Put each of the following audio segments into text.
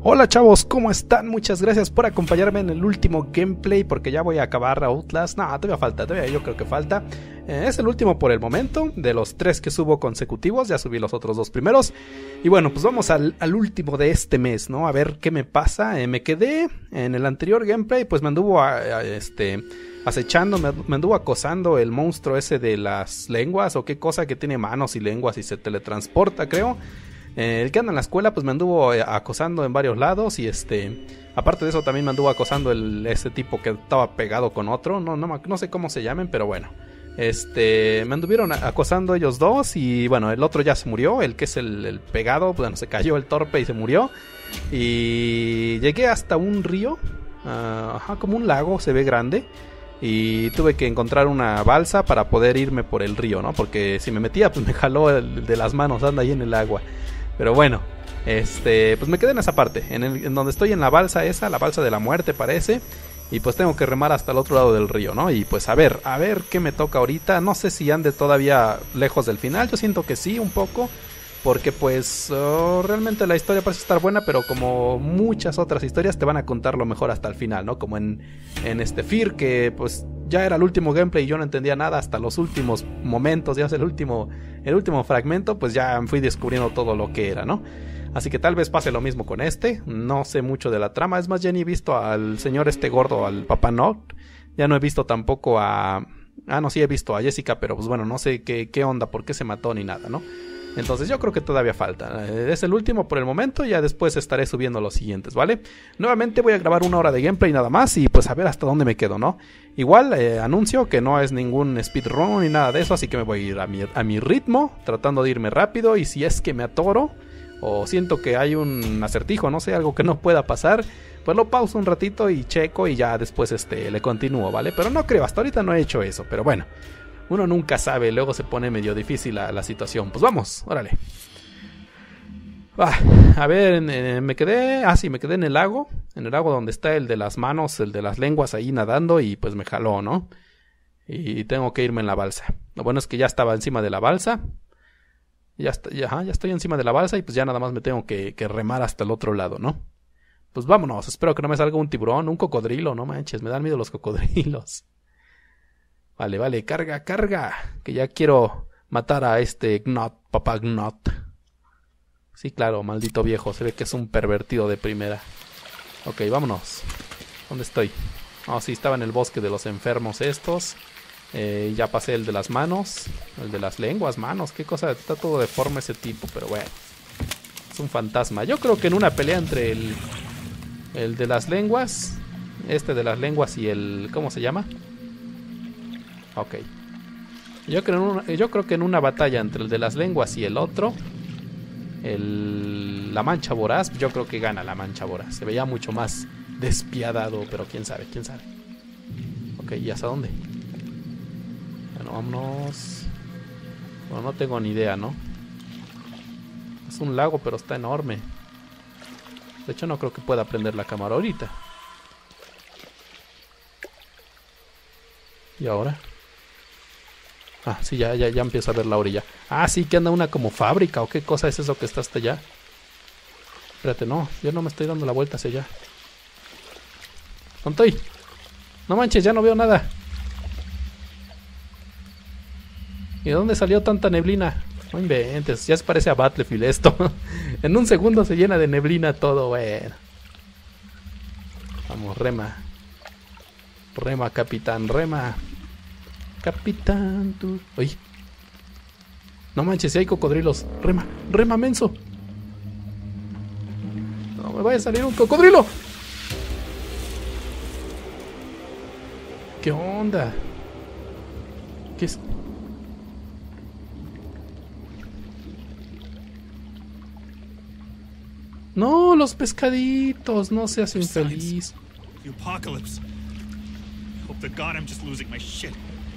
Hola chavos, ¿cómo están? Muchas gracias por acompañarme en el último gameplay, porque ya voy a acabar Outlast. No, todavía falta, yo creo que falta. Es el último por el momento, de los 3 que subo consecutivos, ya subí los otros 2 primeros. Y bueno, pues vamos al último de este mes, ¿no? A ver qué me pasa. Me quedé en el anterior gameplay, pues me anduvo acechando, me anduvo acosando el monstruo ese de las lenguas, o qué cosa que tiene manos y lenguas y se teletransporta, creo. El que anda en la escuela pues me anduvo acosando en varios lados y aparte de eso también me anduvo acosando ese tipo que estaba pegado con otro, no sé cómo se llamen, pero bueno, me anduvieron acosando ellos dos y bueno, el otro ya se murió, el que es el pegado, bueno, se cayó el torpe y se murió y llegué hasta un río, como un lago, se ve grande. Y tuve que encontrar una balsa para poder irme por el río, ¿no? Porque si me metía, pues me jaló el de las manos, anda ahí en el agua. Pero bueno, pues me quedé en esa parte, en donde estoy en la balsa esa, la balsa de la muerte parece. Y pues tengo que remar hasta el otro lado del río, ¿no? Y pues a ver qué me toca ahorita. No sé si ande todavía lejos del final, yo siento que sí, un poco. Porque pues realmente la historia parece estar buena, pero como muchas otras historias te van a contar lo mejor hasta el final, ¿no? Como en Fear, que pues ya era el último gameplay y yo no entendía nada hasta los últimos momentos, ya es el último fragmento, pues ya fui descubriendo todo lo que era, ¿no? Así que tal vez pase lo mismo con no sé mucho de la trama, es más, ya ni he visto al señor gordo, al Papá Noct, ya no he visto tampoco no, sí he visto a Jessica, pero pues bueno, no sé qué onda, por qué se mató ni nada, ¿no? Entonces yo creo que todavía falta. Es el último por el momento. Ya después estaré subiendo los siguientes, ¿vale? Nuevamente voy a grabar 1 hora de gameplay nada más. Y pues a ver hasta dónde me quedo, ¿no? Igual anuncio que no es ningún speedrun ni nada de eso. Así que me voy a ir a mi ritmo, tratando de irme rápido. Y si es que me atoro o siento que hay un acertijo, no sé, algo que no pueda pasar, pues lo pauso un ratito y checo. Y ya después le continúo, ¿vale? Pero no creo, hasta ahorita no he hecho eso. Pero bueno, uno nunca sabe, luego se pone medio difícil la situación. Pues vamos, órale. A ver, me quedé en el lago donde está el de las manos, el de las lenguas ahí nadando y pues me jaló, ¿no? Y tengo que irme en la balsa. Lo bueno es que ya estaba encima de la balsa. Ya estoy encima de la balsa y pues ya nada más me tengo que remar hasta el otro lado, ¿no? Pues vámonos, espero que no me salga un tiburón, un cocodrilo, no manches, me dan miedo los cocodrilos. Vale, carga, que ya quiero matar a Gnot, papá Gnot. Sí, claro, maldito viejo, se ve que es un pervertido de primera. Ok, vámonos. ¿Dónde estoy? Oh, sí, estaba en el bosque de los enfermos estos. Ya pasé el de las manos, el de las lenguas, manos, qué cosa, está todo deforme ese tipo, pero bueno. Es un fantasma. Yo creo que en una pelea entre el de las lenguas, de las lenguas y el... ¿cómo se llama? Ok. Yo creo que en una batalla entre el de las lenguas y el otro, la mancha voraz, yo creo que gana la mancha voraz. Se veía mucho más despiadado, pero quién sabe. Ok, ¿y hasta dónde? Bueno, vámonos. Bueno, no tengo ni idea, ¿no? Es un lago, pero está enorme. De hecho, no creo que pueda prender la cámara ahorita. ¿Y ahora? Sí, ya empiezo a ver la orilla. Sí, que anda una como fábrica. ¿O qué cosa es eso que está hasta allá? Espérate, no, yo no me estoy dando la vuelta hacia allá. ¿Dónde estoy? No manches, ya no veo nada. ¿Y de dónde salió tanta neblina? No inventes, ya se parece a Battlefield esto. En un segundo se llena de neblina todo, bueno. Vamos, rema. Rema, capitán, rema. Capitán, tú... Oye. No manches, si hay cocodrilos. Rema, menso. No me vaya a salir un cocodrilo. ¿Qué onda? ¿Qué es? No, los pescaditos. No seas infeliz. The apocalypse. Hope to God I'm just losing my shit.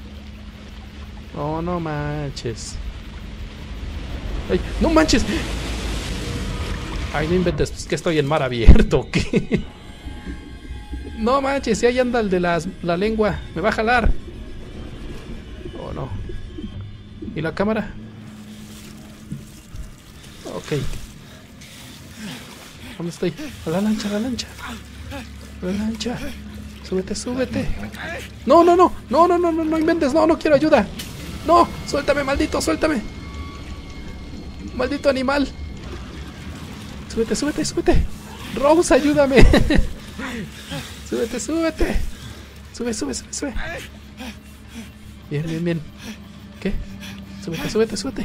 Oh, no manches. Ay, no manches. Ay, no inventes, pues que estoy en mar abierto, ¿qué? No manches, si ahí anda el de la lengua. Me va a jalar. Oh, no. ¿Y la cámara? Ok. ¿Dónde estoy? A la lancha, a la lancha. A la lancha. Súbete, súbete. No, no, no. No, no, no, no, no inventes. No, no quiero ayuda. No, suéltame, maldito, suéltame. Maldito animal. Súbete, súbete, súbete. Rose, ayúdame. Súbete, súbete. Sube, sube, sube, sube. Bien, bien, bien. ¿Qué? Súbete, súbete, súbete.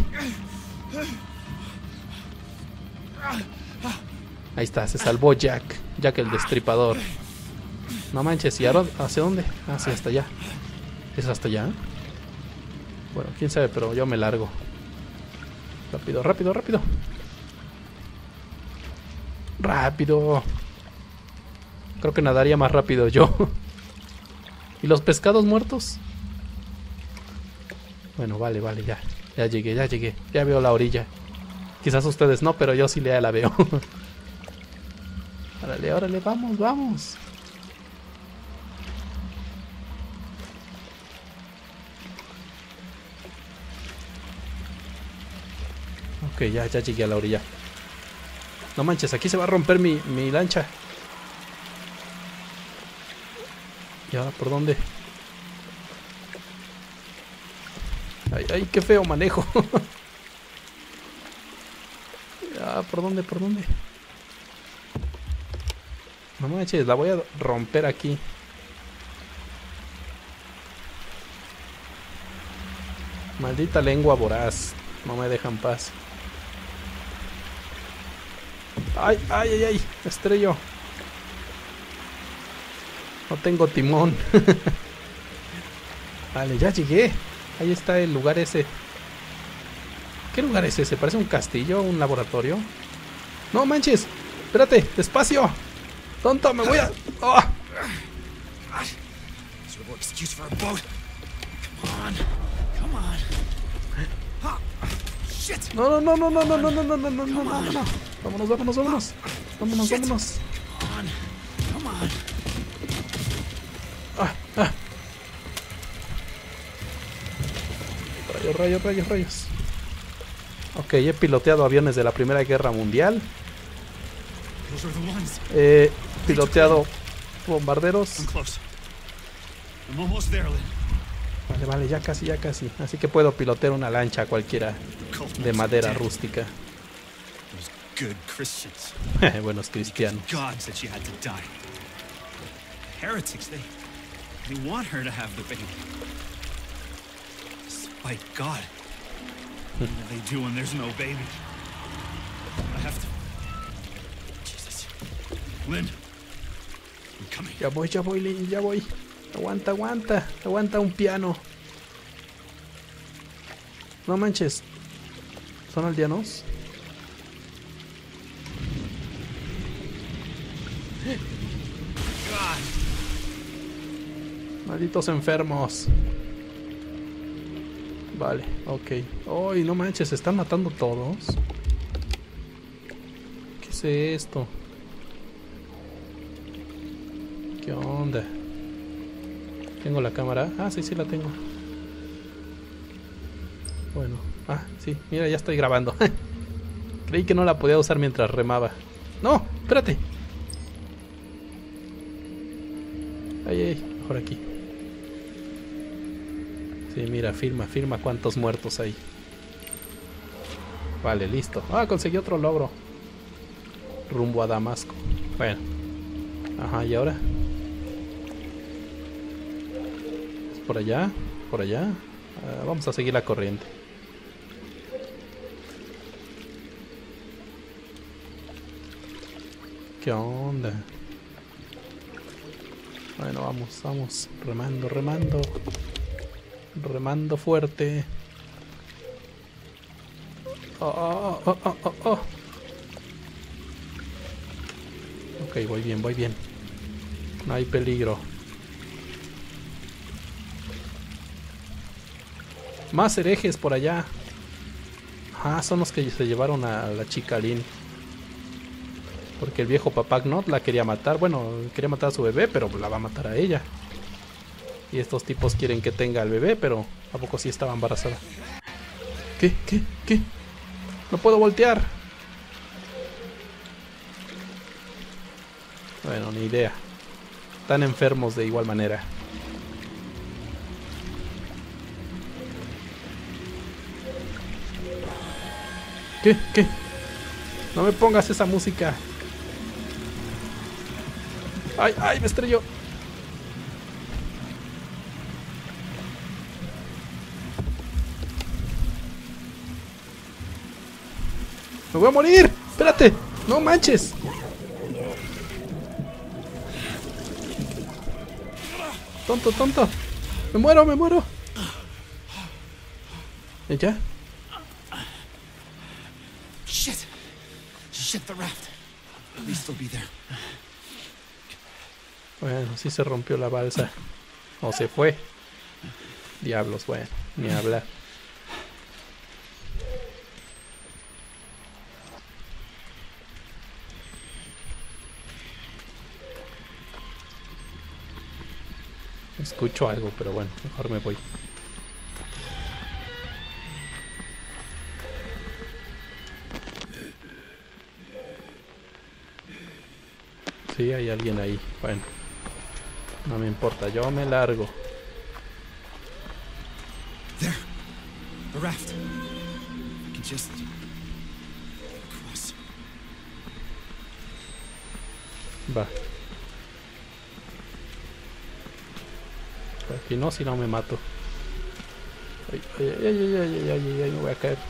Ahí está, se salvó Jack. Jack el destripador. No manches, ¿y ahora hacia dónde? Ah, sí, hasta allá. ¿Es hasta allá? Bueno, quién sabe, pero yo me largo. Rápido, rápido, rápido. Rápido. Creo que nadaría más rápido yo. ¿Y los pescados muertos? Bueno, vale, vale, ya. Ya llegué, ya llegué. Ya veo la orilla. Quizás ustedes no, pero yo sí la veo. Órale, órale, vamos, vamos. Ok, ya llegué a la orilla. No manches, aquí se va a romper mi lancha. ¿Y ahora por dónde? Ay, ay, qué feo manejo. Ah, ¿por dónde? ¿Por dónde? No manches, la voy a romper aquí. Maldita lengua voraz. No me dejan paz. Ay, ay, ay, ay. Me estrello. No tengo timón. Vale, ya llegué. Ahí está el lugar ese. ¿Qué lugar es ese? ¿Parece un castillo? ¿Un laboratorio? No manches. Espérate, despacio. Tonto, me voy a... ¡Oh! No, no, no, no, no, no, no, no, no, no, no, no, no, no. Vámonos, vámonos, vámonos. Vámonos, vámonos. Ah, ah. Rayos, rayos, rayos, rayos. Ok, he piloteado aviones de la Primera Guerra Mundial. He piloteado bombarderos. Vale, vale, ya casi, ya casi. Así que puedo pilotear una lancha cualquiera de madera rústica. Buenos cristianos. They want her to have the baby. Despite God. What do they do when there's no baby? I have to... Jesus. Lynn. I'm coming. Ya voy, Lynn, ya voy. Aguanta, aguanta. Aguanta un piano. No manches. ¿Son aldeanos? God. Malditos enfermos. Vale, ok. Ay, no manches, se están matando todos. ¿Qué es esto? ¿Qué onda? ¿Tengo la cámara? Ah, sí, sí la tengo. Bueno, ah, sí, mira, ya estoy grabando. Creí que no la podía usar mientras remaba. ¡No! ¡Espérate! Ay, ay, mejor aquí. Sí, mira, firma cuántos muertos hay. Vale, listo. Ah, conseguí otro logro. Rumbo a Damasco. Bueno. Ajá, ¿y ahora? ¿Es por allá? ¿Por allá? Vamos a seguir la corriente. ¿Qué onda? Bueno, vamos, vamos. Remando, remando. Remando fuerte. Oh, oh, oh, oh, oh. Ok, voy bien, voy bien. No hay peligro. Más herejes por allá. Ah, son los que se llevaron a la chica Lynn. Porque el viejo papá Gnot la quería matar. Bueno, quería matar a su bebé, pero la va a matar a ella. Y estos tipos quieren que tenga al bebé, pero ¿a poco sí estaba embarazada? ¿Qué? ¿Qué? ¿Qué? No puedo voltear. Bueno, ni idea. Están enfermos de igual manera. ¿Qué? ¿Qué? No me pongas esa música. ¡Ay, ay! Me estrelló. ¡Me voy a morir! ¡Espérate! ¡No manches! ¡Tonto, tonto! ¡Me muero, me muero! ¿Y ya? Shit! Shit, the raft. At least they'll be there. Bueno, sí se rompió la balsa. O se fue. Diablos, bueno, ni hablar. Escucho algo, pero bueno, mejor me voy. Sí, hay alguien ahí. Bueno, no me importa, yo me largo. There. The raft. I can just cross. Va. Por aquí no, si no me mato. Ay, ay, ay, ay, ay, ay, ay, me voy a caer.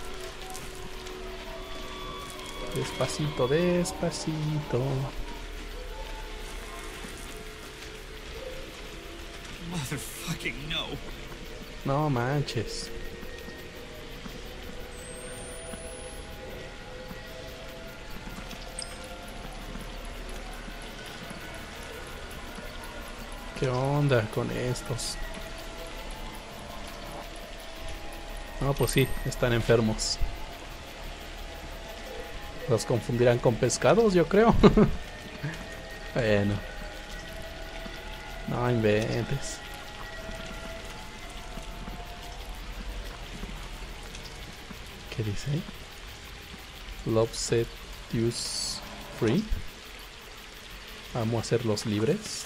Despacito, despacito. Motherfucking no. No manches. ¿Qué onda con estos? No, pues sí, están enfermos. Los confundirán con pescados, yo creo. Bueno. No inventes. ¿Qué dice? Love set use free. Vamos a hacerlos libres.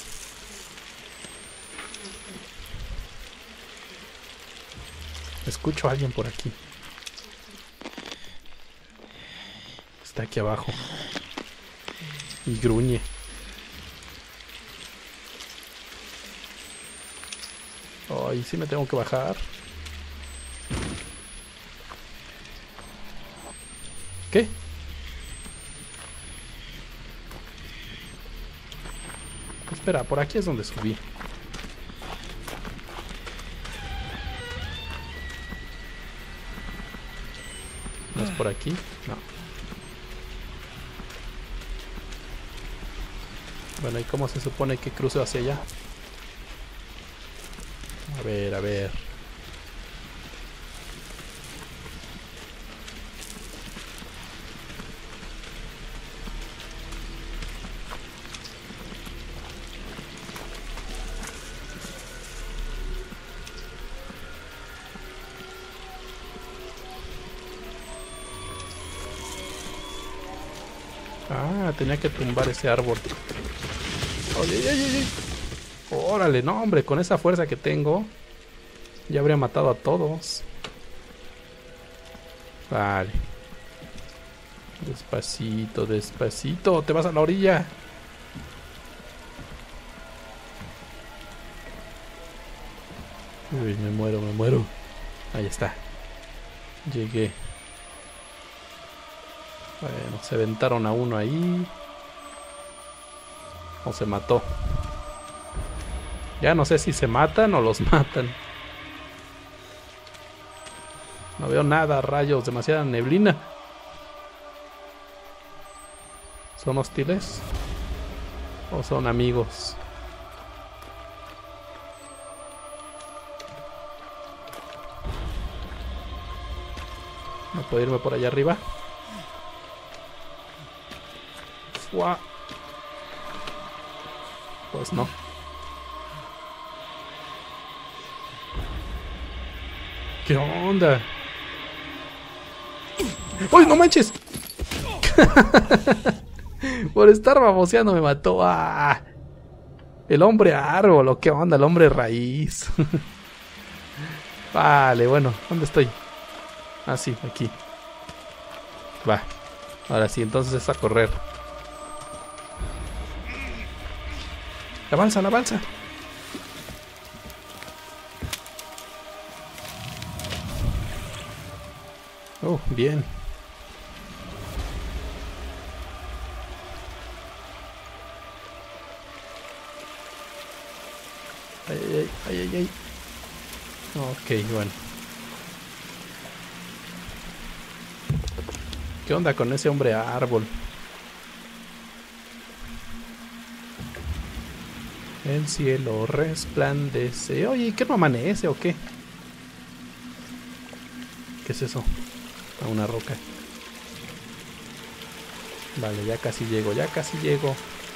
Escucho a alguien por aquí. Está aquí abajo. Y gruñe. Ay, sí me tengo que bajar. ¿Qué? Espera, por aquí es donde subí. ¿No es por aquí? No. Bueno, ¿y cómo se supone que cruzo hacia allá? A ver, a ver. Ah, tenía que tumbar ese árbol. Oye, oye, oye. Órale, no, hombre, con esa fuerza que tengo, ya habría matado a todos. Vale. Despacito, despacito. Te vas a la orilla. Uy, me muero, me muero. Ahí está. Llegué. Bueno, se aventaron a uno ahí. O se mató. Ya no sé si se matan o los matan. No veo nada, rayos, demasiada neblina. ¿Son hostiles? ¿O son amigos? ¿No puedo irme por allá arriba? ¡Fua! Pues no. ¿Qué onda? ¡Uy, no manches! Por estar baboseando me mató. ¡Ah! El hombre árbol, ¿o qué onda? El hombre raíz. Vale, bueno, ¿dónde estoy? Ah, sí, aquí. Va. Ahora sí, entonces es a correr. La balsa, la balsa. Oh, bien. Ay, ay, ay, ay, ay. Ok, bueno. ¿Qué onda con ese hombre árbol? El cielo resplandece. Oye, ¿qué no amanece o qué? ¿Qué es eso? A una roca. Vale, ya casi llego, ya casi llego.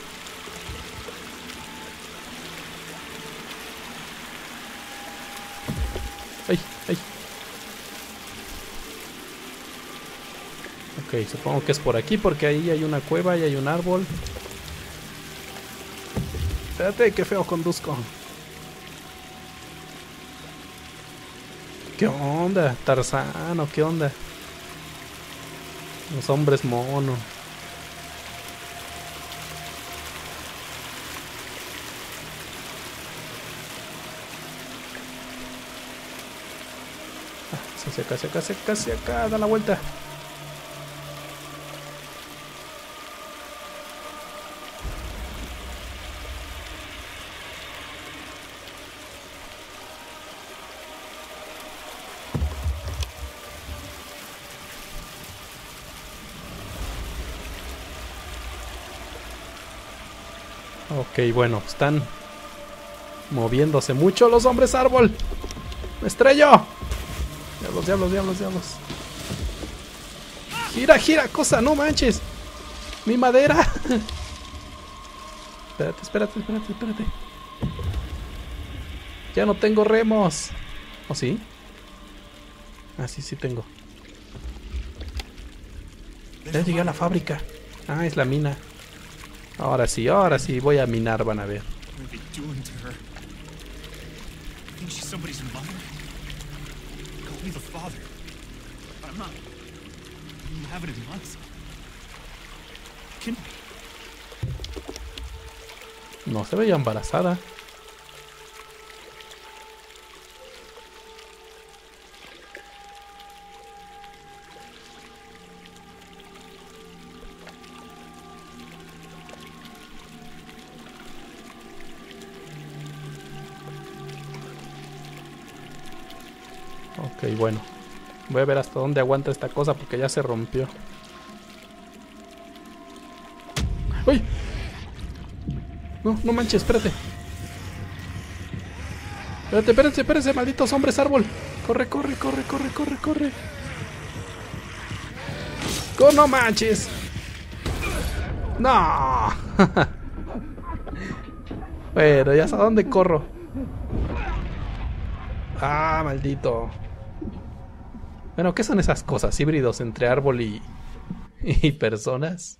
¡Ay! ¡Ay! Ok, supongo que es por aquí porque ahí hay una cueva y hay un árbol. Espérate, qué feo conduzco. ¿Qué onda? Tarzano, ¿qué onda? Los hombres mono. Casi acá, da la vuelta. Ok, bueno, están moviéndose mucho los hombres árbol. ¡Me estrello! Diablos, diablos, diablos, diablos. Gira, gira, cosa, no manches. Mi madera. Espérate, espérate, espérate, espérate. Ya no tengo remos. ¿O sí? Ah, sí, sí tengo. Ya llegué a la fábrica. Ah, es la mina. Ahora sí, voy a minar, van a ver. No se veía embarazada. Ok, bueno. Voy a ver hasta dónde aguanta esta cosa porque ya se rompió. ¡Uy! No, no manches, espérate. Espérate, espérense, espérense, malditos hombres árbol. Corre, corre, corre, corre, corre, corre. ¡No manches! ¡No! Bueno, ya sé a dónde corro. Ah, maldito. Bueno, ¿qué son esas cosas? Híbridos entre árbol y personas.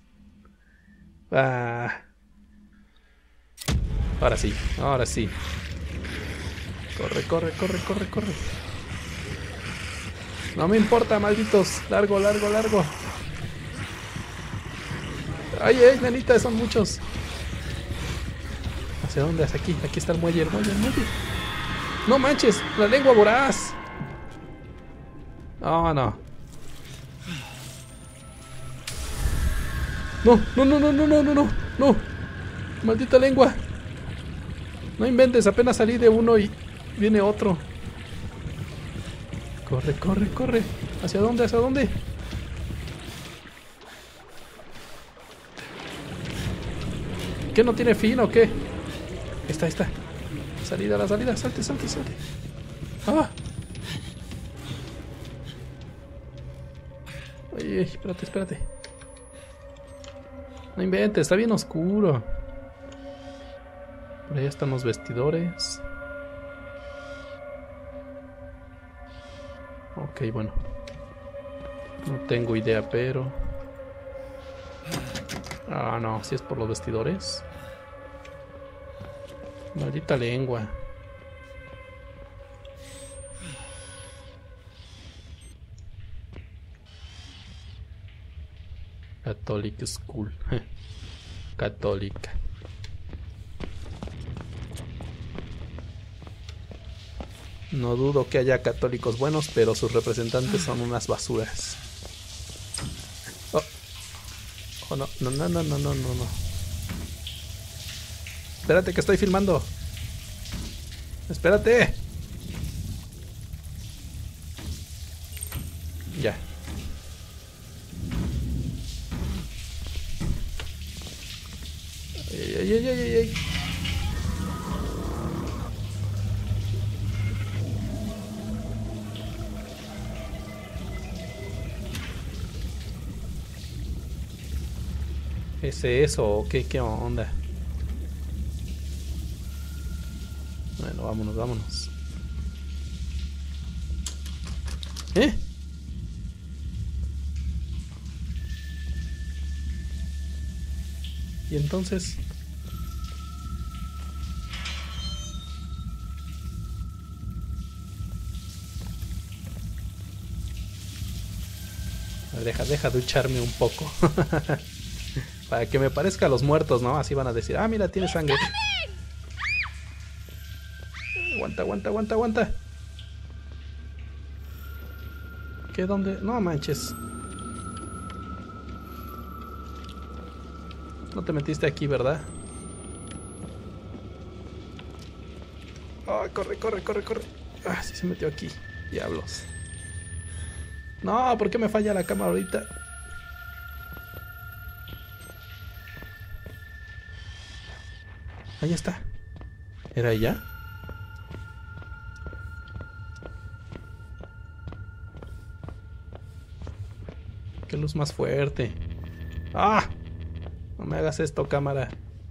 Ah. Ahora sí, ahora sí. Corre, corre, corre, corre, corre. No me importa, malditos. Largo, largo, largo. Ay, ay, nenita, son muchos. ¿Hacia dónde? ¿Hacia aquí? Aquí está el muelle, el muelle, el muelle. No manches, la lengua voraz. Oh, no. No, no, no, no, no, no, no, no, no. Maldita lengua. No inventes, apenas salí de uno y viene otro. Corre, corre, corre. ¿Hacia dónde? ¿Hacia dónde? ¿Qué no tiene fin o qué? Ahí está. Salida, la salida, salte, salte, salte. ¡Ah! Ay, espérate, espérate. No inventes, está bien oscuro. Por ahí están los vestidores. Ok, bueno. No tengo idea, pero... Ah, no, si es por los vestidores. Maldita lengua. Catholic School. Católica. No dudo que haya católicos buenos, pero sus representantes son unas basuras. Oh, oh no, no, no, no, no, no, no. Espérate que estoy filmando. Espérate. Ya. Ay, ay, ay, ay, ay. ¿Es eso o qué onda? Bueno, vámonos, vámonos. ¿Eh? Y entonces... Deja ducharme un poco. Para que me parezca a los muertos, ¿no? Así van a decir, ah, mira, tiene sangre. Aguanta, aguanta, aguanta, aguanta. ¿Qué? ¿Dónde? No manches. No te metiste aquí, ¿verdad? Oh, corre, corre, corre, corre. Ah, sí se metió aquí. Diablos. No, ¿por qué me falla la cámara ahorita? Ahí está. ¿Era ella? Qué luz más fuerte. ¡Ah! No me hagas esto, cámara.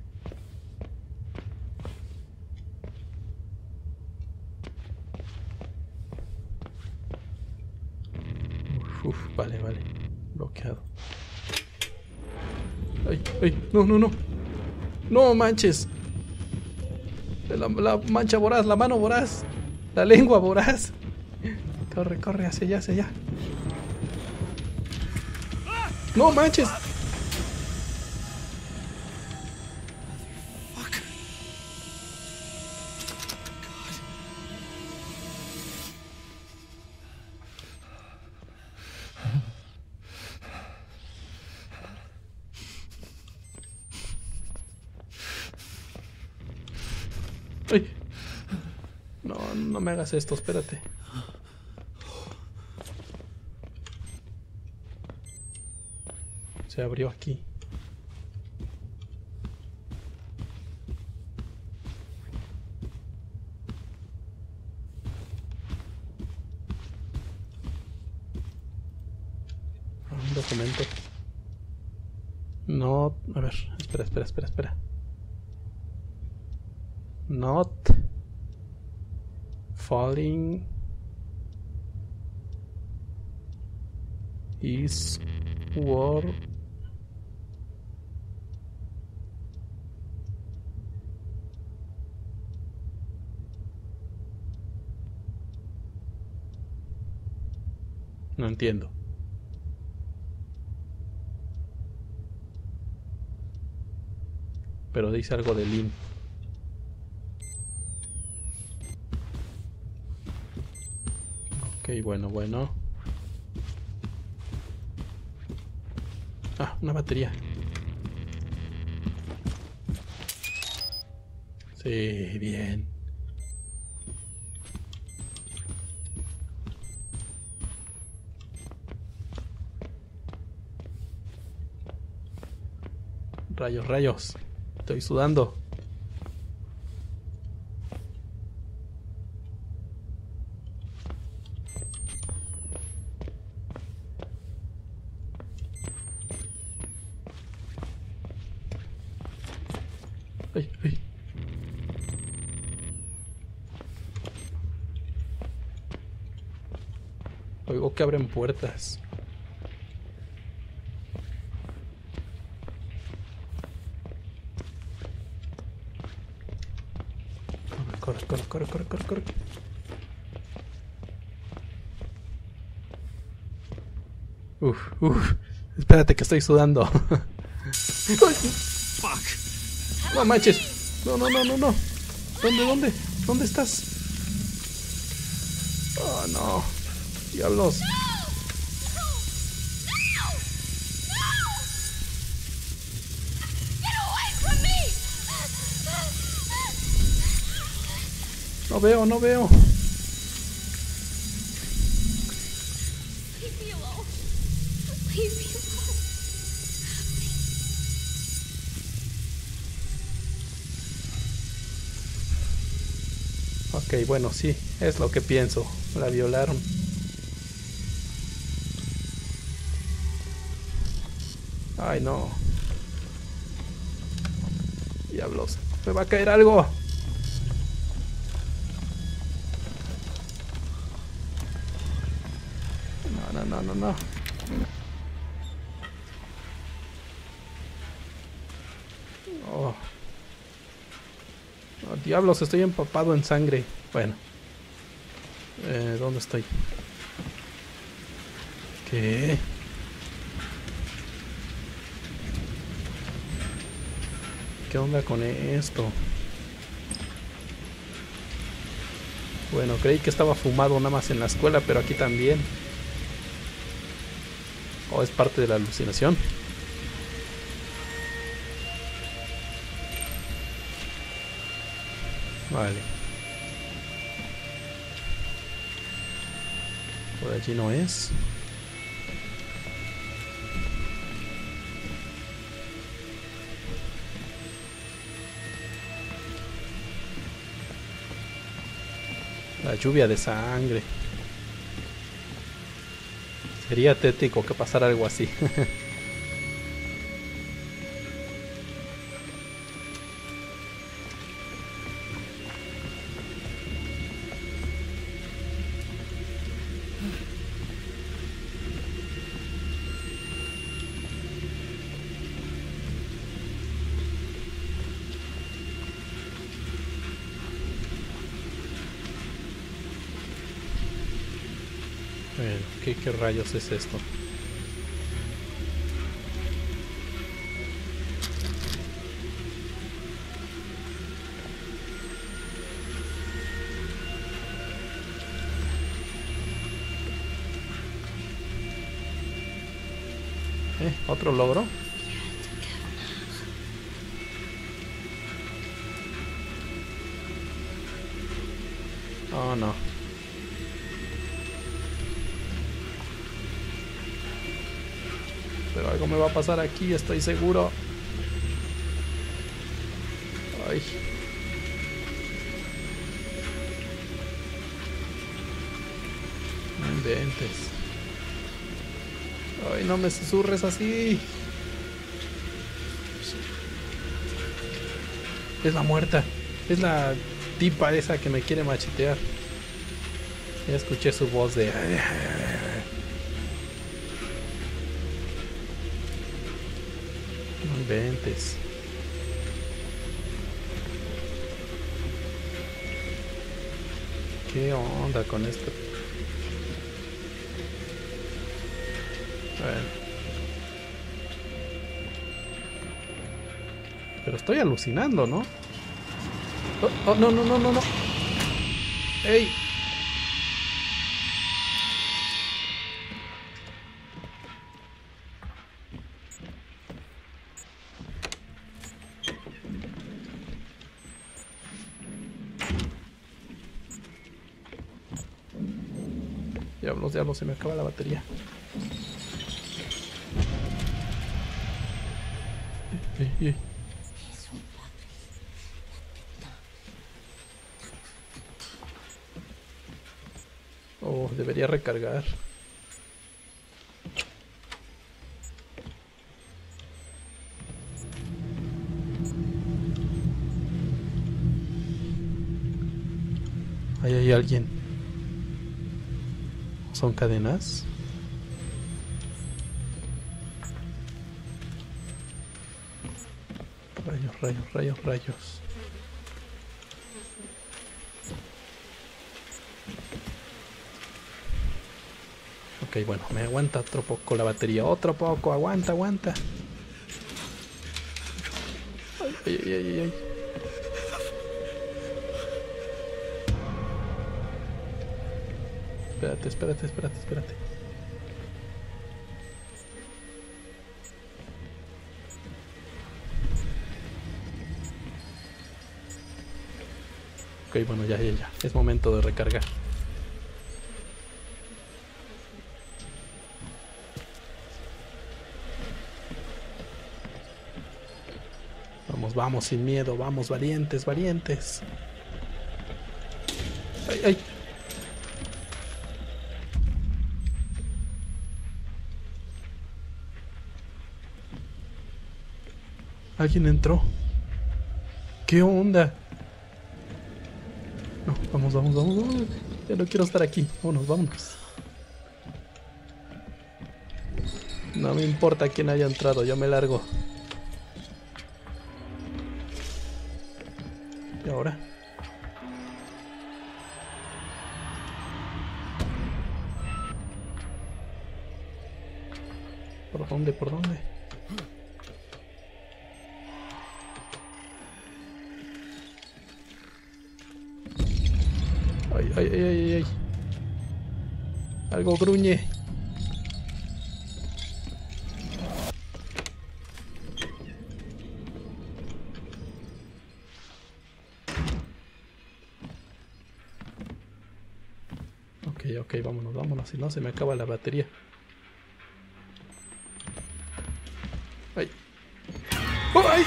Uf, vale, vale. Bloqueado. ¡Ay, ay! ¡No, no, no! ¡No manches! La mancha voraz, la mano voraz, la lengua voraz. Corre, corre, hacia allá, hacia allá. ¡No manches! ¡Ay! No, no me hagas esto, espérate. Se abrió aquí. Un documento. No, a ver, espera. Not falling is war. No entiendo. Pero dice algo de Lynn. Ok, bueno. Ah, una batería. Sí, bien. Rayos. Estoy sudando. Ay. Oigo que abren puertas. Corre, corre, corre, corre, corre. Uf. Espérate que estoy sudando. Fuck. No manches. No. ¿Dónde? ¿Dónde estás? Oh, no. Diablos. No veo. Leave me alone. Leave me alone. Ok, bueno, sí, es lo que pienso. La violaron. Ay, no. Diablos, me va a caer algo. No. Oh. Oh, diablos, estoy empapado en sangre. Bueno. ¿Dónde estoy? ¿Qué? ¿Qué onda con esto? Bueno, creí que estaba fumado nada más en la escuela, pero aquí también. ¿O es parte de la alucinación? Vale. Por allí no es. La lluvia de sangre. Sería tétrico que pasara algo así. ¿Qué rayos es esto? ¿Otro logro? Oh, no. Pero algo me va a pasar aquí, estoy seguro. Ay. No inventes. Ay, no me susurres así. Es la muerta. Es la tipa esa que me quiere machetear. Ya escuché su voz de... No inventes. ¿Qué onda con esto? Bueno. Pero estoy alucinando, ¿no? Oh, no. ¡Ey! Diablos, se me acaba la batería. Oh, debería recargar. Ahí hay alguien. ¿Son cadenas? Rayos. Ok, bueno, me aguanta otro poco la batería. Otro poco, aguanta, aguanta. Ay, ay, ay, ay, ay. Espérate, espérate, espérate, espérate. Ok, bueno, ya, ya, ya. Es momento de recargar. Vamos, vamos, sin miedo. Vamos, valientes, valientes. ¡Ay, ay! ¿Alguien entró? ¿Qué onda? No, vamos, vamos, vamos, vamos. Ya no quiero estar aquí. Vámonos, vámonos. No me importa quién haya entrado, yo me largo. ¿Y ahora? ¿Por dónde? ¿Por dónde? Ay, ay, ay, ay, ay. Algo gruñe. Ok, ok, vámonos, vámonos. Si no, se me acaba la batería. ¡Ay! ¡Oh, ay!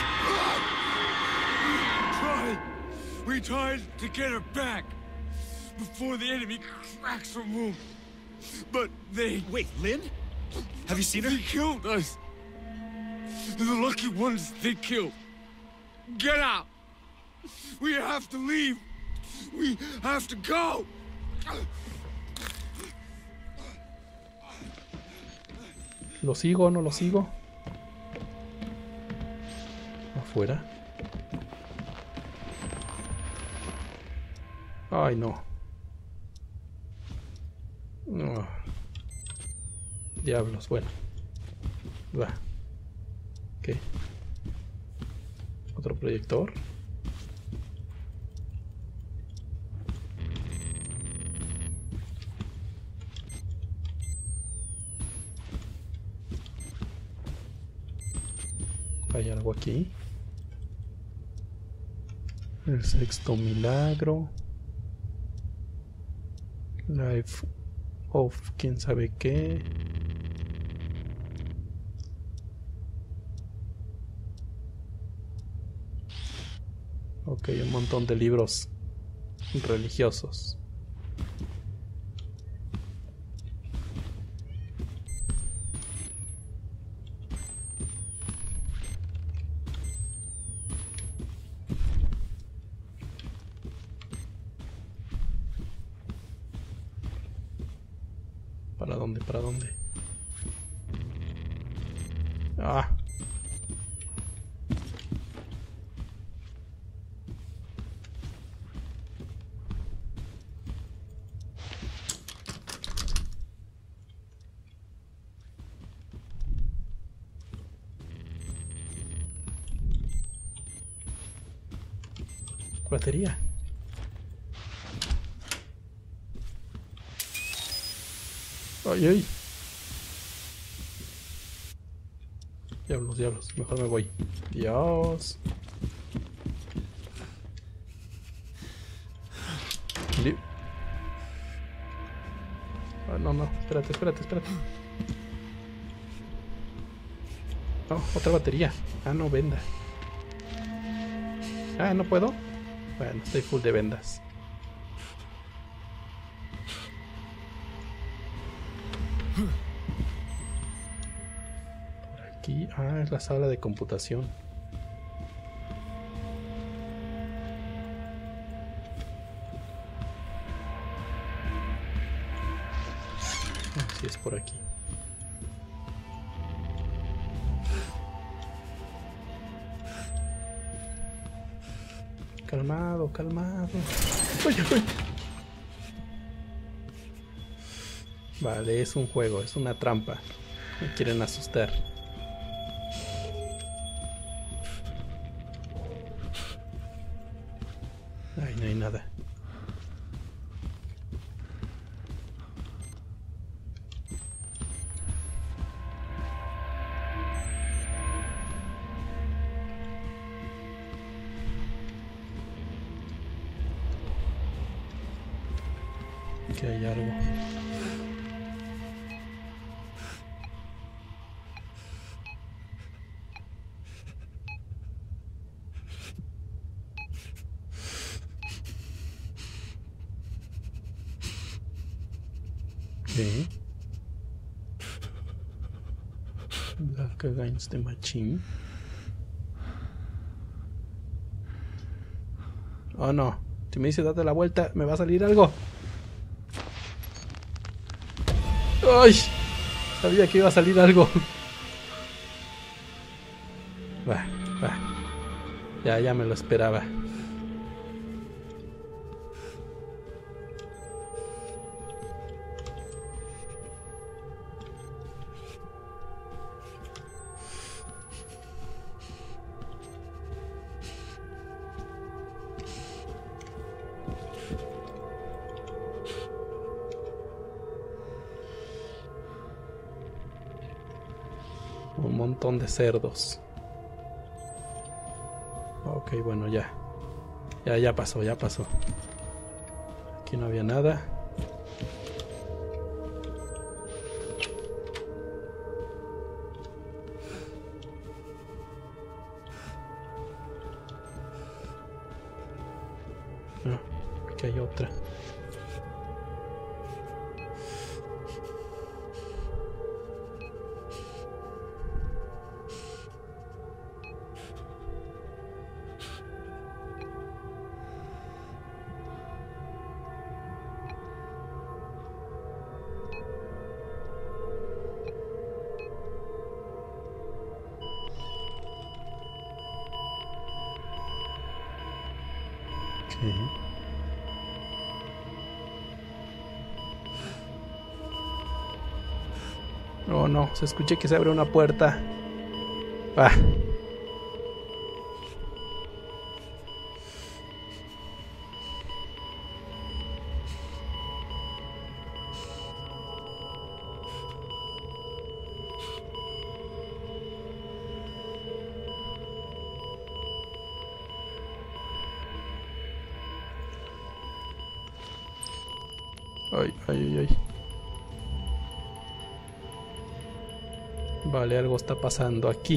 We tried to get her back before the enemy cracks her womb. But they... Wait, Lynn? Have you seen her? They killed us. The lucky ones they killed. Get out! We have to leave. We have to go. ¿Lo sigo o no lo sigo? ¿Afuera? Ay, no. No. Diablos, bueno. Va. ¿Qué? ¿Otro proyector? ¿Hay algo aquí? El sexto milagro. Life of quién sabe qué. Ok, un montón de libros religiosos. ¿Para dónde? ¿Para dónde? Ah. Batería. Ay, ay. Diablos, diablos. Mejor me voy. Dios. Ah, no, no. Espérate, espérate, espérate. No, otra batería. Ah, no, venda. Ah, ¿no puedo? Bueno, estoy full de vendas. Por aquí. Ah, es la sala de computación. Ah, sí, es por aquí. Calmado, calmado. Uy, uy. Vale, es un juego, es una trampa. Me quieren asustar. Ay, no hay nada. Aquí hay algo. Okay. Black Against the Machine. Oh no, si me dice date la vuelta, me va a salir algo. ¡Ay! Sabía que iba a salir algo. Va. Ya me lo esperaba. Un montón de cerdos. Ok, bueno, ya pasó. Aquí no había nada. No, aquí hay otra. Oh no, se escucha que se abre una puerta. Ah. Ay. Vale, algo está pasando aquí.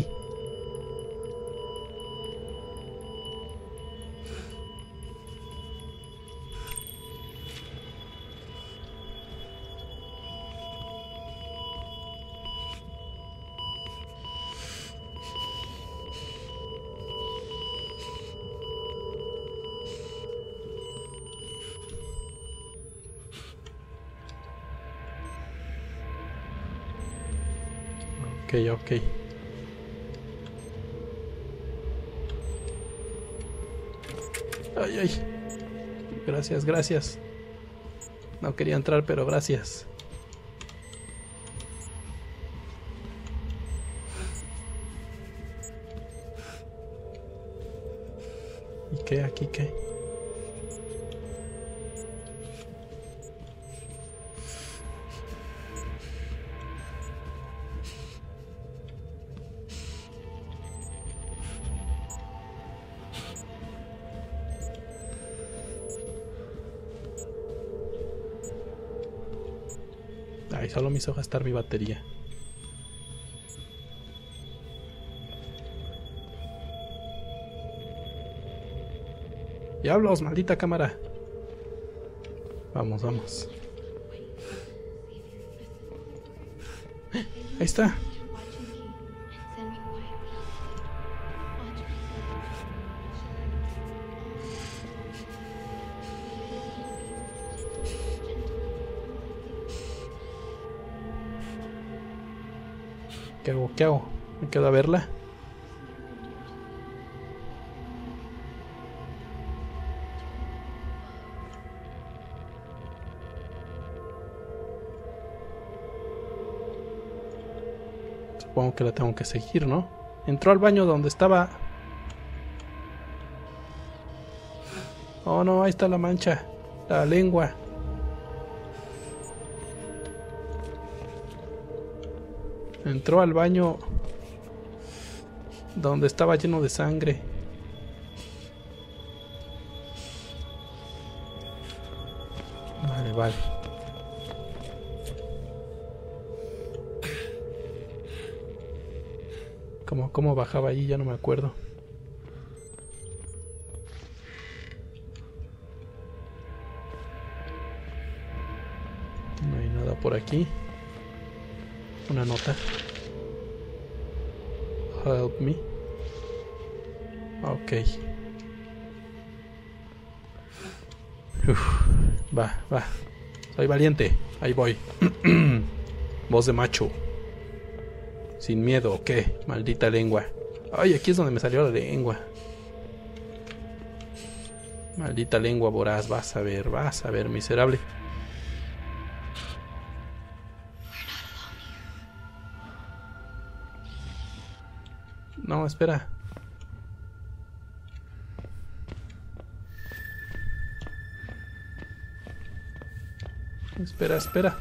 Ok. Ay. Gracias. No quería entrar, pero gracias. ¿Y qué? ¿Aquí qué? Ay, solo me hizo gastar mi batería. Diablos, maldita cámara. Vamos. Ahí está. ¿Qué hago? ¿Me quedo a verla? Supongo que la tengo que seguir, ¿no? Entró al baño donde estaba... Oh no, ahí está la mancha. La lengua. Entró al baño donde estaba lleno de sangre. Vale, vale. ¿Cómo bajaba ahí? Ya no me acuerdo. No hay nada por aquí. Una nota. Help me. Ok. Va. Soy valiente. Ahí voy. Voz de macho. Sin miedo, ¿o qué? Maldita lengua. Ay, aquí es donde me salió la lengua. Maldita lengua voraz. Vas a ver, miserable. No, espera. Espera.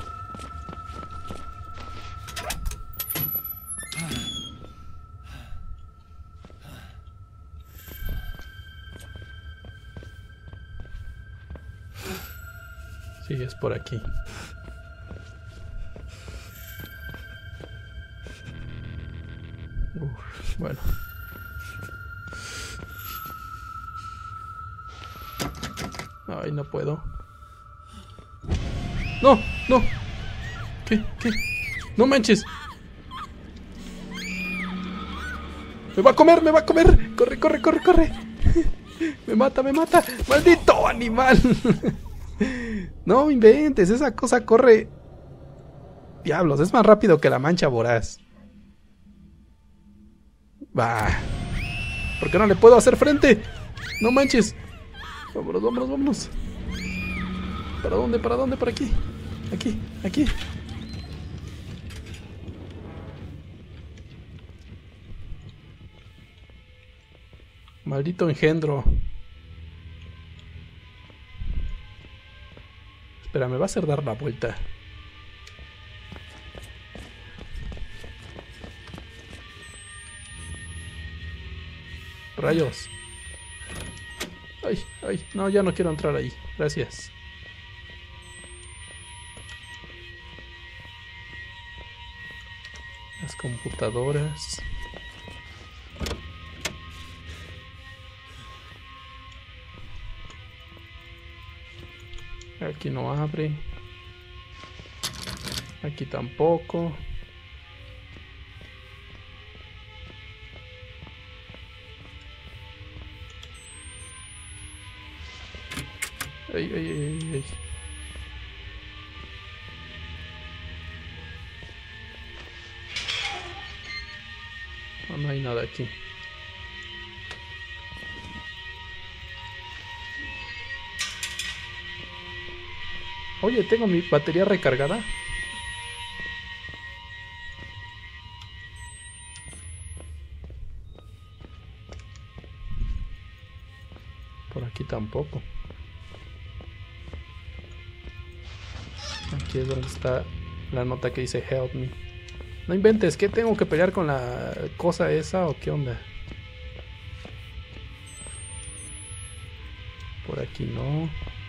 Sí, es por aquí. Bueno. Ay, no puedo. No. ¿Qué? No manches. Me va a comer. Corre. Me mata. Maldito animal. No inventes, esa cosa corre. Diablos, es más rápido que la mancha voraz. Va. ¿Por qué no le puedo hacer frente? No manches. Vámonos. ¿Para dónde? Por aquí. Aquí. Maldito engendro. Espera, me va a hacer dar la vuelta. Rayos. Ay, no, ya no quiero entrar ahí. Gracias. Las computadoras. Aquí no abre. Aquí tampoco. Ay. No hay nada aquí. Oye, tengo mi batería recargada. Por aquí tampoco. Aquí es donde está la nota que dice help me. No inventes, ¿qué tengo que pelear con la cosa esa o qué onda? Por aquí no.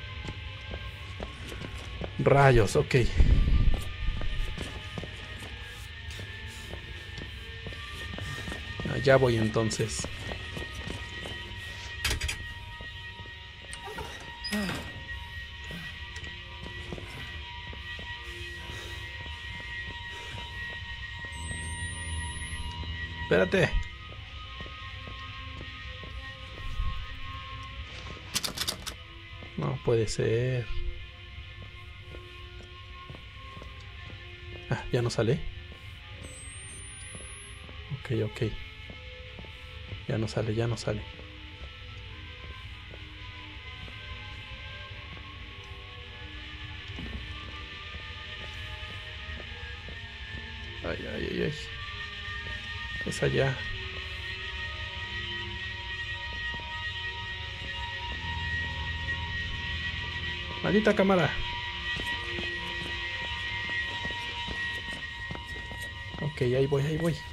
Rayos, ok. Ya voy entonces. Espérate. No puede ser. Ah, ya no sale. Ok. Ya no sale. Ay. estás allá. Maldita cámara. Ok, ahí voy, ahí voy.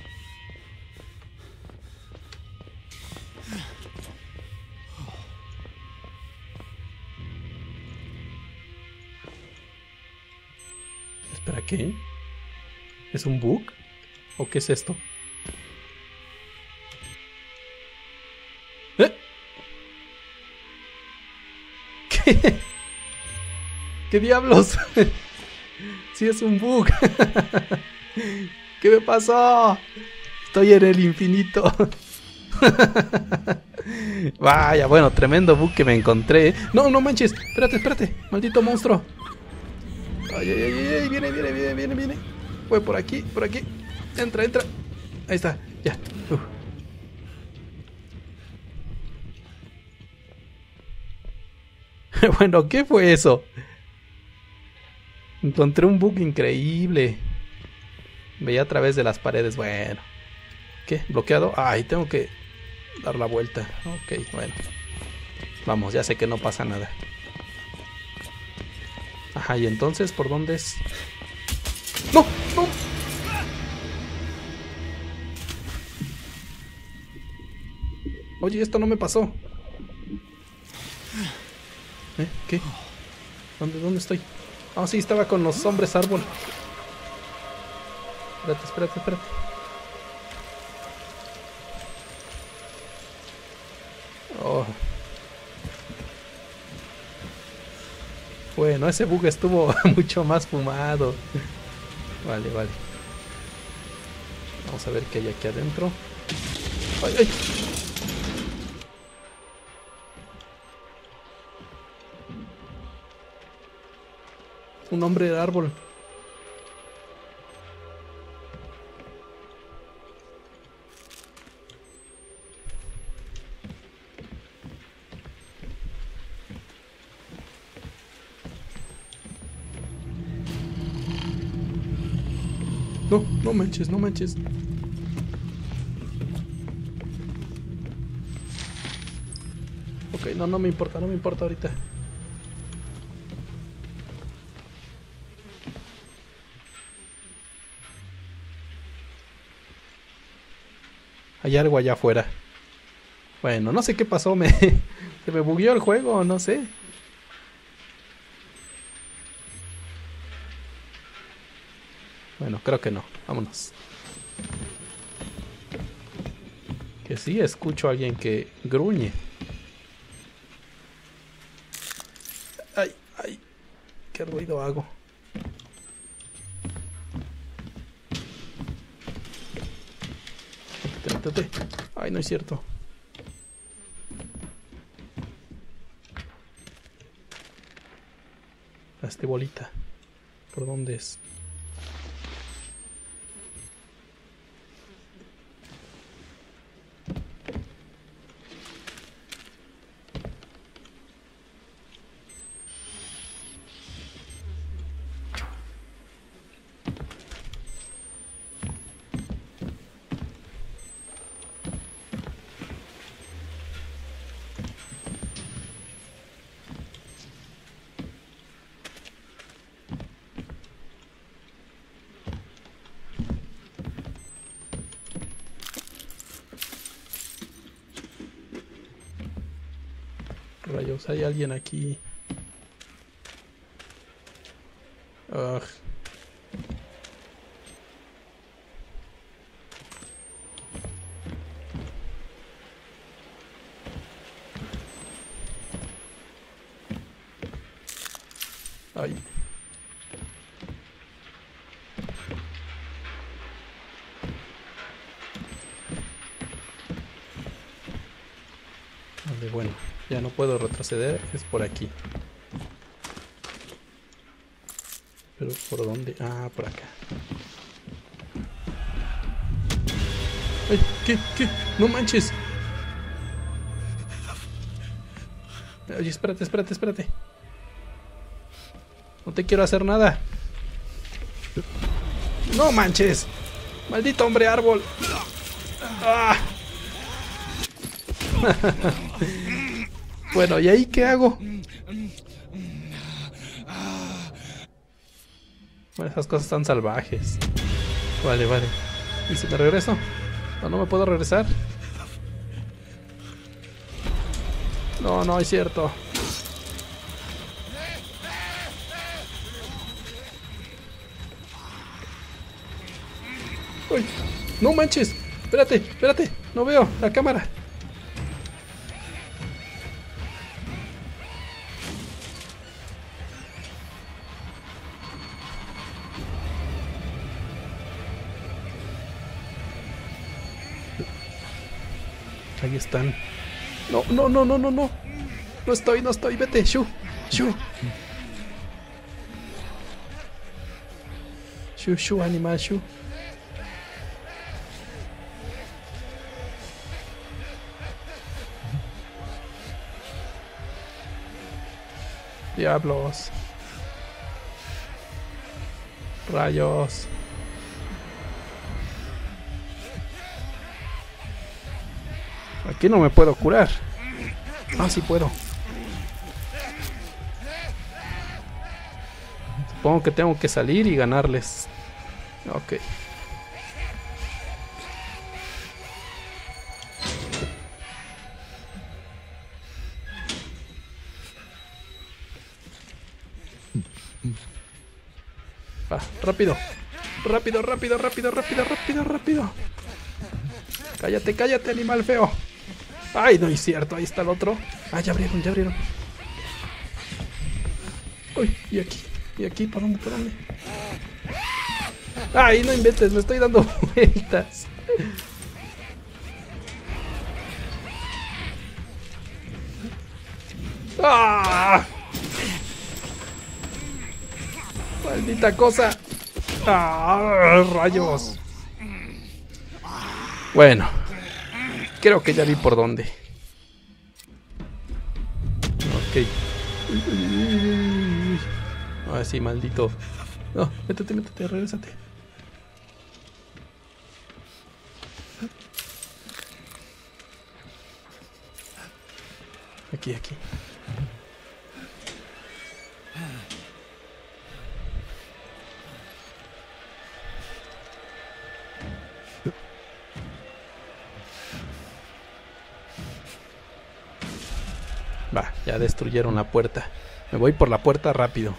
Espera, ¿qué? ¿Es un bug? ¿O qué es esto? ¿Eh? ¿Qué? ¿Qué diablos? Sí, es un bug. ¿Qué me pasó? Estoy en el infinito. Vaya, bueno, tremendo bug que me encontré. No, no manches. Espérate, espérate. Maldito monstruo. Ay, ay, ay, ay. Viene, viene, viene, viene, viene. Voy por aquí, por aquí. Entra, entra. Ahí está, ya. Bueno, ¿qué fue eso? Encontré un bug increíble. Veía a través de las paredes. Bueno. ¿Qué? ¿Bloqueado? Ay, tengo que dar la vuelta. Ok, bueno. Vamos, ya sé que no pasa nada. Ajá, y entonces, ¿por dónde es? ¡No! ¡No! Oye, esto no me pasó. ¿Qué? ¿Dónde estoy? Ah, sí, estaba con los hombres árbol. Espérate, espérate, espérate. Oh. Bueno, ese bug estuvo mucho más fumado. Vale, vale. Vamos a ver qué hay aquí adentro. ¡Ay, ay! Un hombre de árbol. No, no manches, no manches. Ok, no me importa, no me importa ahorita. Hay algo allá afuera. Bueno, no sé qué pasó, se me bugueó el juego, no sé. Bueno, creo que no. Vámonos. Que sí, escucho a alguien que gruñe. Ay, ay. ¿Qué ruido hago? Ay, no es cierto. Este bolita. ¿Por dónde es? Rayos, hay alguien aquí. Ugh. Ay. Vale, bueno. Ya no puedo retroceder, es por aquí. Pero ¿por dónde? Ah, por acá. ¡Ay! ¿Qué? ¡No manches! Oye, espérate. No te quiero hacer nada. ¡No manches! ¡Maldito hombre árbol! ¡Ah! Bueno, ¿y ahí qué hago? Bueno, esas cosas están salvajes. Vale, vale. ¿Y si me regreso? No, no me puedo regresar. No, no es cierto. ¡Uy! ¡No manches! Espérate, espérate. No veo la cámara. Ahí están. No, no, no, no, no, no. No estoy, no estoy. Vete, Shu. Shu. Shu, Shu, animal, Shu. Diablos. Rayos. Aquí no me puedo curar. Ah, sí puedo. Supongo que tengo que salir y ganarles. Ok. Va, rápido. Rápido, rápido, rápido, rápido, rápido, rápido. Cállate, cállate, animal feo. Ay, no es cierto, ahí está el otro. Ah, ya abrieron, ya abrieron. Uy, y aquí, ¿por dónde, por dónde? Ay, no inventes, me estoy dando vueltas. ¡Ah! ¡Maldita cosa! ¡Ah! ¡Rayos! Bueno, creo que ya vi por dónde. Ok. Ah, sí, maldito. No, métete, métete, regrésate. Aquí, aquí. Va, ya destruyeron la puerta. Me voy por la puerta rápido.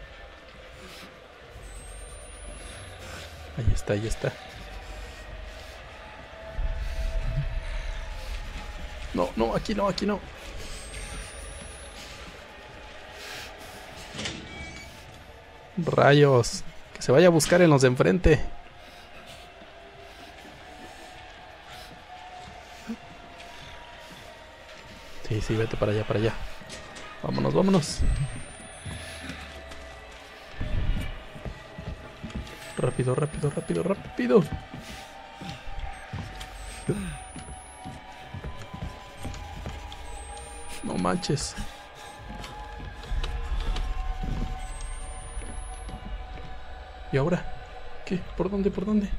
Ahí está, ahí está. No, no, aquí no, aquí no. Rayos. Que se vaya a buscar en los de enfrente. Sí, sí, vete para allá, para allá. Vámonos, vámonos. Rápido, rápido, rápido, rápido. No manches. ¿Y ahora? ¿Qué? ¿Por dónde? ¿Por dónde?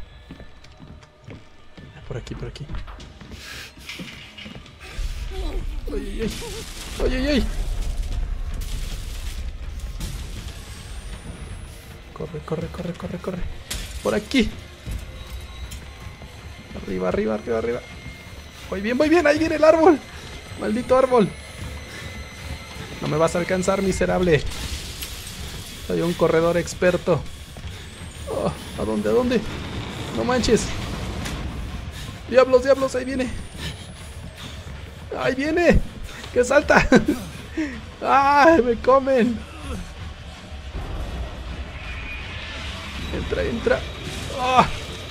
Por aquí, por aquí. ¡Ay, ay, ay! ¡Ay, ay, ay! Corre, corre, corre, corre, corre. Por aquí. Arriba, arriba, arriba, arriba. Voy bien, ahí viene el árbol. Maldito árbol. No me vas a alcanzar, miserable. Soy un corredor experto. Oh, ¿a dónde? ¿A dónde? No manches. Diablos, diablos, ahí viene. ¡Ahí viene! ¡Que salta! ¡Ah! ¡Me comen! Entra, entra. ¡Oh!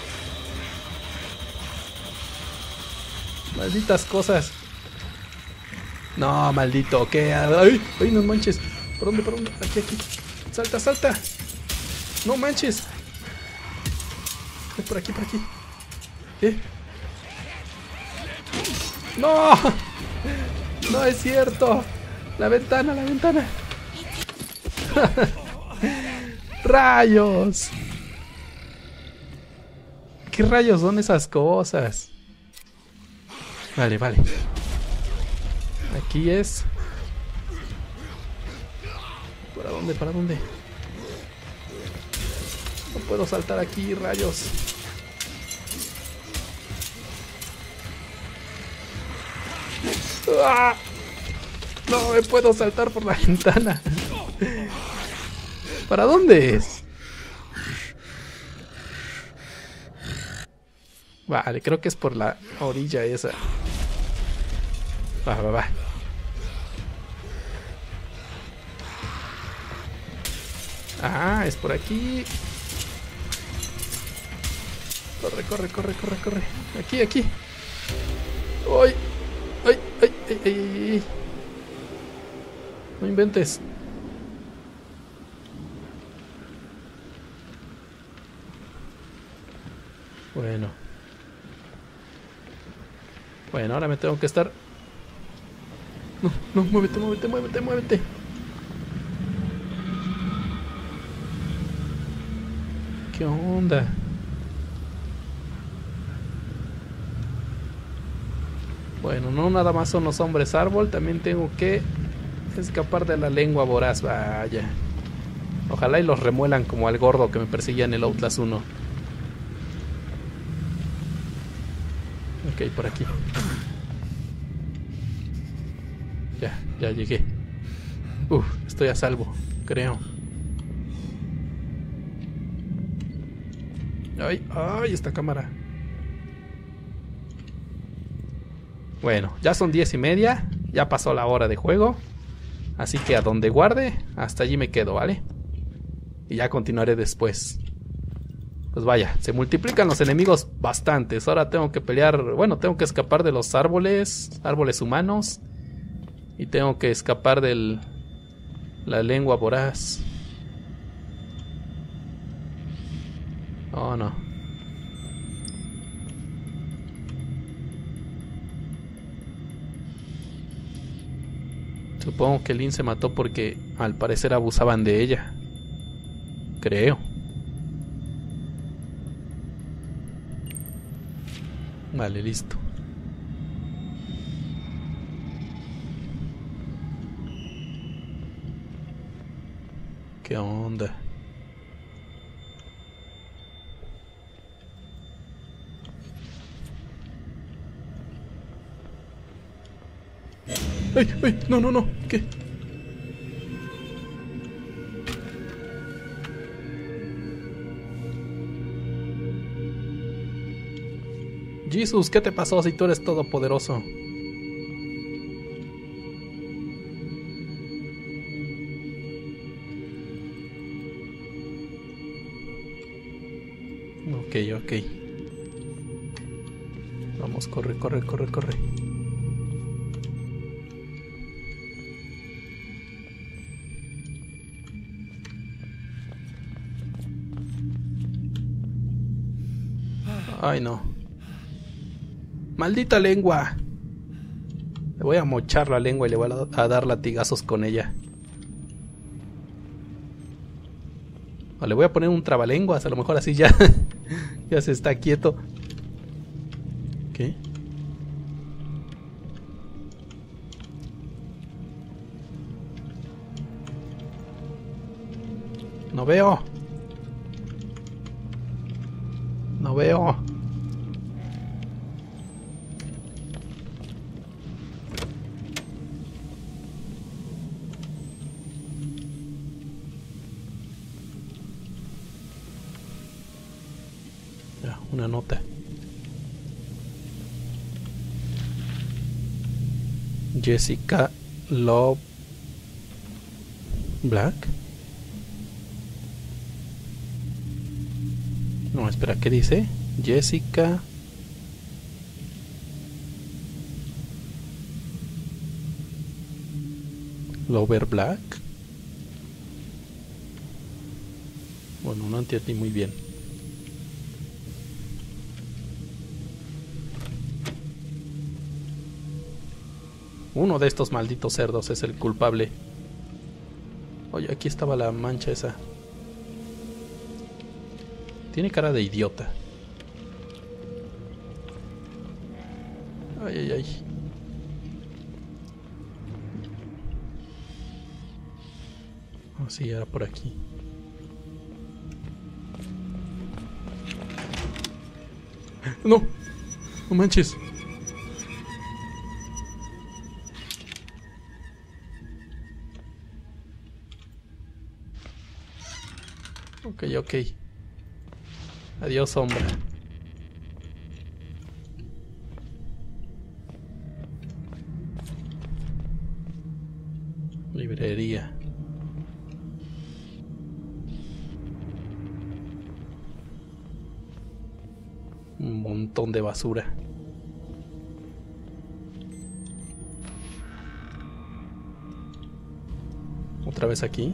Malditas cosas. No, maldito. ¿Qué? ¡Ay! ¡Ay, no manches! ¿Por dónde? ¿Por dónde? Aquí, aquí. ¡Salta, salta! ¡No manches! Por aquí, por aquí. ¿Qué? ¡No! ¡No es cierto! ¡La ventana, la ventana! ¡Rayos! ¿Qué rayos son esas cosas? Vale, vale. Aquí es... ¿Para dónde? ¿Para dónde? No puedo saltar aquí, rayos. ¡Ah! No me puedo saltar por la ventana. ¿Para dónde es? Vale, creo que es por la orilla esa. Va, va, va. Ah, es por aquí. Corre, corre, corre, corre, corre. Aquí, aquí. ¡Ay! ¡Ay, ay, ay, ay! No inventes. Bueno. Bueno, ahora me tengo que estar... No, no, muévete, muévete, muévete, muévete. ¿Qué onda? Bueno, no nada más son los hombres árbol, también tengo que escapar de la lengua voraz. Vaya. Ojalá y los remuelan como al gordo que me perseguía en el Outlast 1. Ok, por aquí. Ya llegué. Estoy a salvo, creo. Ay, ay, esta cámara. Bueno, ya son 10:30. Ya pasó la hora de juego. Así que a donde guarde, hasta allí me quedo, ¿vale? Y ya continuaré después. Pues vaya, se multiplican los enemigos bastantes. Ahora tengo que pelear, bueno, tengo que escapar de los árboles humanos. Y tengo que escapar de la lengua voraz. Oh, no. Supongo que Lynn se mató porque al parecer abusaban de ella. Creo. Vale, listo. ¿Qué onda? ¡Ay, ay! No, no, no. ¿Qué? Jesús, ¿qué te pasó si tú eres todopoderoso? Ok, ok. Vamos, corre, corre, corre, corre. Ay, no. Maldita lengua. Le voy a mochar la lengua y le voy a dar latigazos con ella. O le voy a poner un trabalenguas, a lo mejor así ya ya se está quieto. ¿Qué? No veo. No veo. Una nota. Jessica Love Black. No, espera, ¿qué dice? Jessica Lover Black. Bueno, no entendí muy bien. Uno de estos malditos cerdos es el culpable. Oye, aquí estaba la mancha esa. Tiene cara de idiota. Ay, ay, ay. Oh, sí, era por aquí. No, no manches. Ok, ok. Adiós, sombra. Librería. Un montón de basura. Otra vez aquí.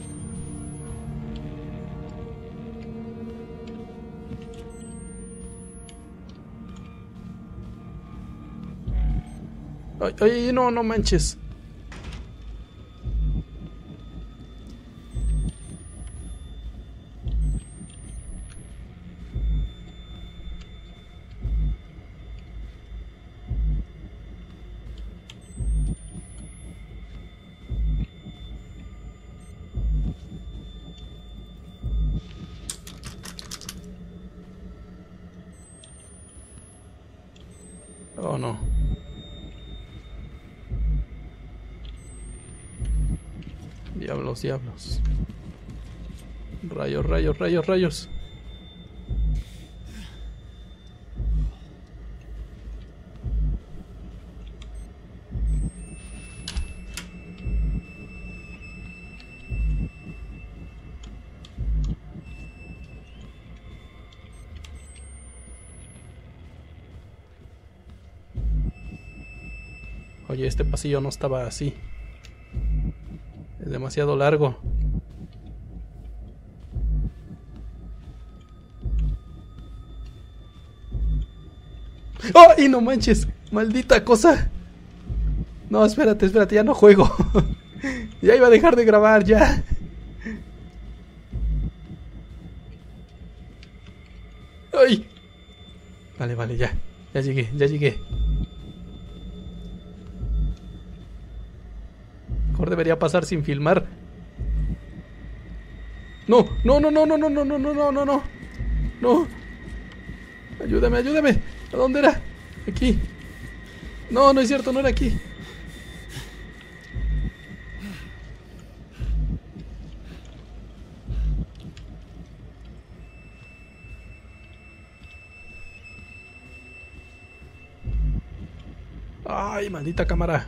Ay, ay, no, no manches. Oh, no. Diablos, diablos. Rayos, rayos, rayos, rayos. Oye, este pasillo no estaba así. Es demasiado largo. ¡Ay, no manches! ¡Maldita cosa! No, espérate, espérate, ya no juego. Ya iba a dejar de grabar, ya. ¡Ay! Vale, vale, ya. Ya llegué, ya llegué. Mejor debería pasar sin filmar. No, no, no, no, no, no, no, no, no, no, no, no. No. Ayúdame, ayúdame. ¿A dónde era? Aquí. No, no es cierto, no era aquí. Ay, maldita cámara.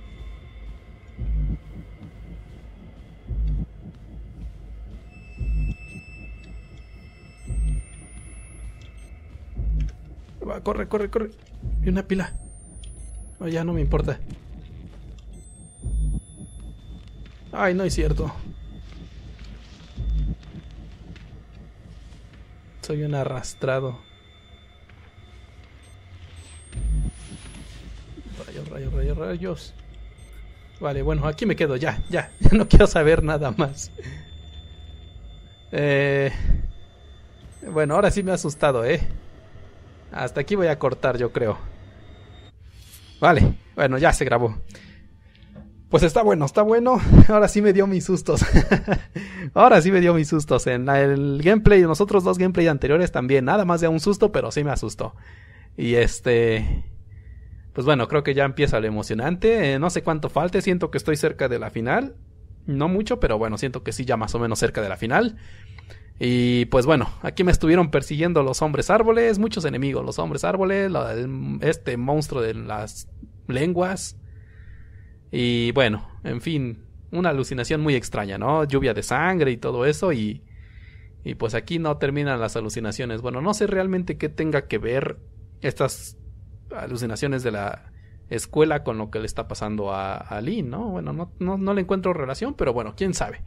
Va, corre, corre, corre. Y una pila. No, ya no me importa. Ay, no es cierto. Soy un arrastrado. Rayos, rayos, rayos, rayos. Vale, bueno, aquí me quedo, ya, ya. Ya no quiero saber nada más. Bueno, ahora sí me ha asustado, Hasta aquí voy a cortar, yo creo. Vale, bueno, ya se grabó. Pues está bueno, está bueno. Ahora sí me dio mis sustos. Ahora sí me dio mis sustos. En el gameplay, en los otros dos gameplay anteriores también. Nada más de un susto, pero sí me asustó. Y pues bueno, creo que ya empieza lo emocionante. No sé cuánto falte, siento que estoy cerca de la final. No mucho, pero bueno, siento que sí, ya más o menos cerca de la final. Y pues bueno, aquí me estuvieron persiguiendo los hombres árboles, muchos enemigos, los hombres árboles, este monstruo de las lenguas. Y bueno, en fin, una alucinación muy extraña, ¿no? Lluvia de sangre y todo eso y pues aquí no terminan las alucinaciones. Bueno, no sé realmente qué tenga que ver estas alucinaciones de la escuela con lo que le está pasando a Lynn, ¿no? Bueno, no le encuentro relación, pero bueno, quién sabe.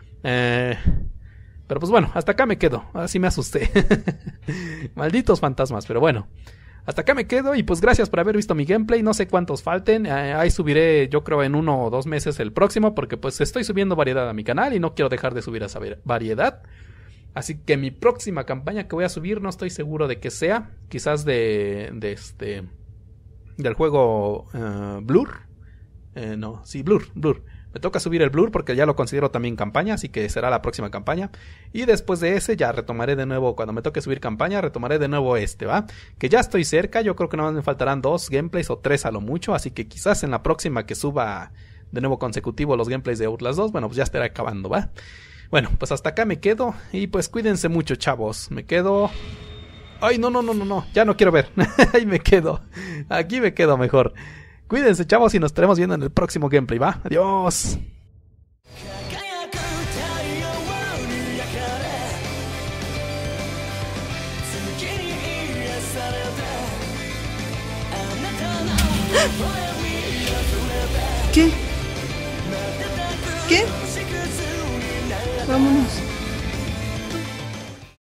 Pero pues bueno, hasta acá me quedo. Ahora sí me asusté. Malditos fantasmas, pero bueno. Hasta acá me quedo y pues gracias por haber visto mi gameplay. No sé cuántos falten. Ahí subiré, yo creo, en 1 o 2 meses el próximo, porque pues estoy subiendo variedad a mi canal y no quiero dejar de subir esa variedad. Así que mi próxima campaña que voy a subir no estoy seguro de qué sea. Quizás de del juego Blur. No, sí, Blur. Me toca subir el Blur porque ya lo considero también campaña, así que será la próxima campaña. Y después de ese ya retomaré de nuevo, cuando me toque subir campaña, retomaré de nuevo ¿va? Que ya estoy cerca, yo creo que nada más me faltarán 2 gameplays o 3 a lo mucho, así que quizás en la próxima que suba de nuevo consecutivo los gameplays de Outlast 2, bueno, pues ya estará acabando, ¿va? Bueno, pues hasta acá me quedo y pues cuídense mucho, chavos. Me quedo... Ay, no, ya no quiero ver. Ahí me quedo. Aquí me quedo mejor. Cuídense, chavos, y nos estaremos viendo en el próximo gameplay, ¿va? Adiós. ¿Qué? Vámonos.